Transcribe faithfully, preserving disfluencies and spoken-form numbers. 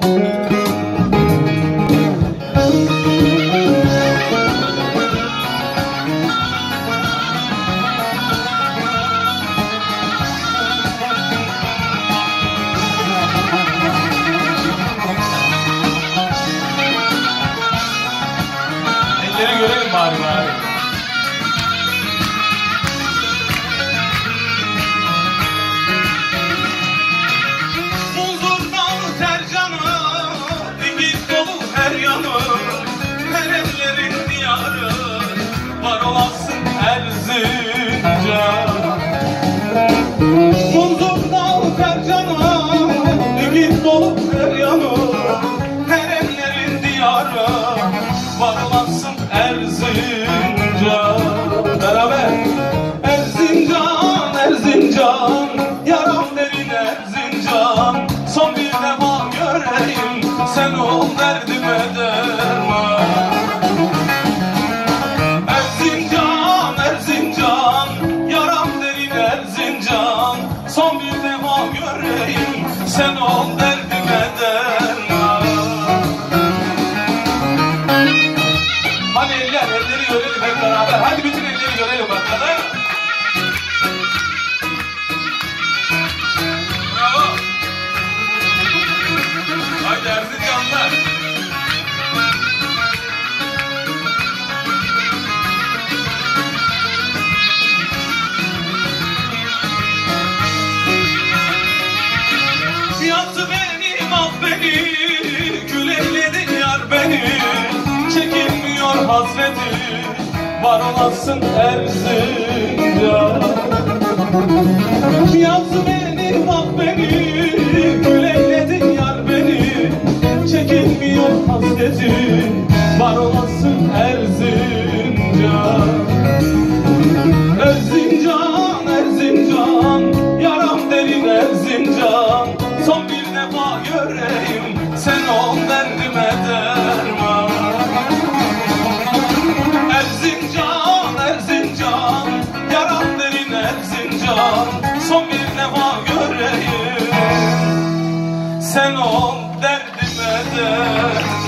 Elleri görelim bari bari. Huzurdan tercanı, ümit dolu her yanı, her ellerin diyarı, var olasın Erzincan. Huzurdan tercanı, ümit dolu her yanı, her ellerin diyarı, var olasın Erzincan. Beraber Erzincan, Erzincan, yaram derin Erzincan. Son bir defa göreyim, sen ol derdime derman. Erzincan, Erzincan, yaram derin Erzincan. Son bir defa göreyim, sen ol derdime derman. Hadi eller, elleri görelim hep beraber. Hadi bütün elleri görelim bakalım. Bravo. Haydi Erzincanlar. Yaktı beni, al beni, kül eyledin yar beni. Çekilmiyor hasreti, var olasın Erzincan. Yaktı beni, bak beni, kül eyledin yar beni. Çekilmiyor hasreti, var olasın Erzincan. Erzincan, Erzincan, yaram derin Erzincan. Son bir defa göreyim, sen ol derdime derman. Erzincan, Erzincan, yaram derin Erzincan. Son bir defa göreyim, sen ol derdime derman.